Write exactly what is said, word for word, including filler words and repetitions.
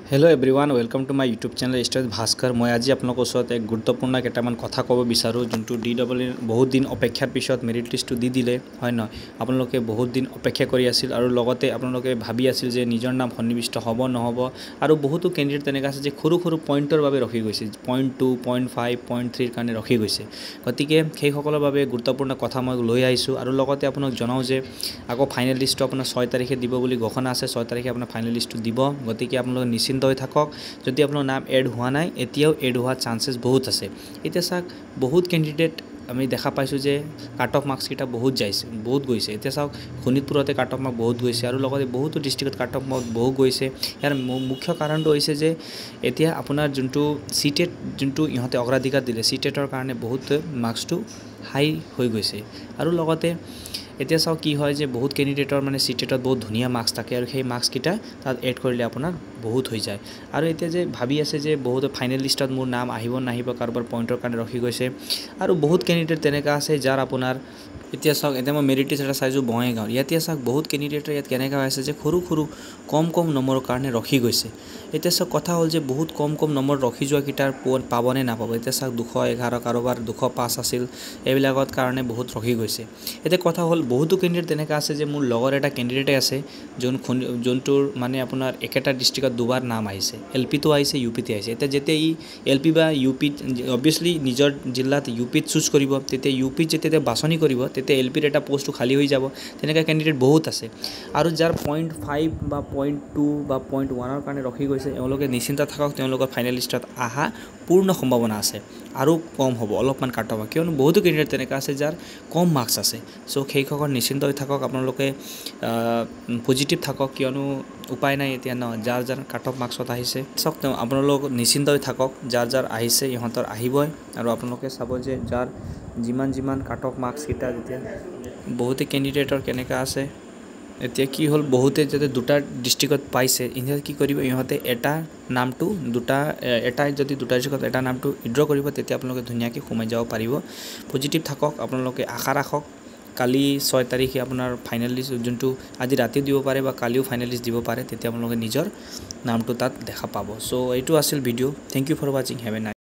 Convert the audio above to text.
hello everyone welcome to my YouTube channel stage Bhaskar मैं आज आपलोक ओसत एक गुरुत्वपूर्ण केटामान कथा कब विचारूँ जो डी डबल इ बहुत दिन अपेक्षार पिछत मेरिट लिस्ट दी दिले है न आपलोके बहुत दिन अपेक्षा करि आसिल आरु लगते आपलोके भाबी आसिल जे निजर नाम सन्निविष्ट हब নহब आरु बहुतो कैंडिडेट तेनेका आछे जे खुरु खुरु पॉइंटर भावे रखि गइसे point two point five point three कारणे रखि गइसे गतिके सेइসকলৰ বাবে गुरुत्वपूर्ण कथा मैं লৈ आइছোঁ आरु लगते आपनक जनाओ जे आको फाइनल लिस्ट आपनार छय तारिखे দিব বুলি ঘোষণা আছে छय तारिखे आपनार फाइनल लिस्ट দিব गतिके आपलोक निश्चित থাকক যদি আপনার নাম এড হওয়া নাই এতিয়াও এড হওয়ার চান্সেস বহুত আছে এতিয়া চাক বহুত ক্যান্ডিডেট আমি দেখা পাইছো যে কাট অফ মার্কস কিটা বহুত যাইছে বহুত গৈছে এতিয়া চাওক শোণিতপুরতে কাট অফ মার্ক বহুত গৈছে আৰু লগতে বহুত ডিস্ট্রিক্টত কাট অফ মার্ক বহুত গৈছে ইয়াৰ মুখ্য কাৰণটো হৈছে যে এতিয়া আপোনাৰ যোনটো সিটেট যোনটো ইহঁতে অগ্ৰাধিকাৰ দিলে সিটেটৰ কাৰণে বহুত মার্কসটো হাই হৈ গৈছে আৰু লগতে এতিয়া চাও কি হয় যে বহুত ক্যান্ডিডেটৰ মানে সিটেটত বহুত ধুনিয়া মার্কস থাকে আৰু সেই মার্কস কিটা তাত এড কৰিলে আপোনাৰ বহুত হৈ যায় আৰু এতিয়া যে ভাবি আছে যে বহুত ফাইনাল লিষ্টত মোৰ নাম আহিব নাহিব কাৰোবাৰ পইণ্টৰ কাৰণে ৰখি গৈছে আৰু বহুত ক্যান্ডিডেট তেনেকা আছে যাৰ আপোনাৰ এতিয়া চাওক এতিয়া মই মেৰিট লিষ্ট এটা চাইছো বঙাইগাঁও ইয়াতে চাওক বহুত ক্যান্ডিডেটৰ ইয়াত কেনেকা আছে যে সৰু সৰু কম কম নম্বৰৰ কাৰণে ৰখি গৈছে এতিয়া চাওক কথা হ'ল যে বহুত কম কম নম্বৰ ৰখি যোৱা কিটাৰ পাবনে নাপাব এতিয়া চাওক দুশ এঘাৰ কাৰোবাৰ দুশ পাঁচ আছিল এইবিলাকত কাৰণে বহুত ৰখি গৈছে এতিয়া কথা হ'ল বহুতো ক্যান্ডিডেট তেনেকা আছে যে মোৰ লগৰ এটা ক্যান্ডিডেট আছে যোন যোনটোৰ মানে আপোনাৰ একেটা ডিস্ট্রিক্টত দুবাৰ নাম আহিছে এলপি তো আহিছে ইউপিতে আহিছে এতিয়া যেতিয়া ই এলপি বা ইউপি অবভিয়াসলি নিজৰ জিলাত ইউপিত চুজ কৰিব তেতিয়া ইউপি যেতিয়া বাছনি কৰিব তেতিয়া এলপিৰ এটা পোষ্টটো খালি হৈ যাব তেনেকা ক্যান্ডিডেট বহুত আছে আৰু যাৰ পইণ্ট ফাইভ বা পইণ্ট টু বা পইণ্ট ওৱানৰ কাৰণে ৰখি গৈছে এওঁলোকে নিশ্চিন্ত থাকক তেওঁলোকৰ ফাইনেল লিষ্টত আহা পূৰ্ণ সম্ভাৱনা আছে আৰু কম হ'ব অলপমান কাট হ'ব কিয়নো বহুতো ক্যান্ডিডেট তেনেকা আছে যাৰ কম মার্কস আছে সো সেইসকল নিশ্চিন্ত হৈ থাকক আপোনালোকে পজিটিভ থাকক কিয়নো উপায় নাই এতিয়া ন যাৰ যাৰ কাট অফ মার্কসত আহিছে চাওক আপোনালোক নিশ্চিন্ত হৈ থাকক যাৰ যাৰ আহিছে ইহঁতৰ আহিবই আৰু আপোনালোকে চাব যে যাৰ যিমান যিমান কাট অফ মার্কস কিটা যেতিয়া বহুতে ক্যান্ডিডেটৰ কেনেকা আছে এতিয়া কি হল বহুতে যদি দুটা ডিস্ট্রিক্টত পাইছে ইহঁতে কি কৰিব ইহঁতে এটা নামটো দুটা এটা যদি দুটা ডিস্ট্রিক্টত এটা নামটো উইথড্ৰ কৰিব তেতিয়া আপোনালোকে ধুনিয়াকৈ সোমাই যাব পাৰিব পজিটিভ থাকক আপোনালোকে আশা ৰাখক কালি ছয় তাৰিখে আপোনাৰ ফাইনেল লিষ্ট যোনটো আজি ৰাতি দিব পাৰে বা কালিও ফাইনেল লিষ্ট দিব পাৰে তেতিয়া আপোনালোকে নিজৰ নামটো তাত দেখা পাব সো এইটো আছিল video thank you for watching have a nice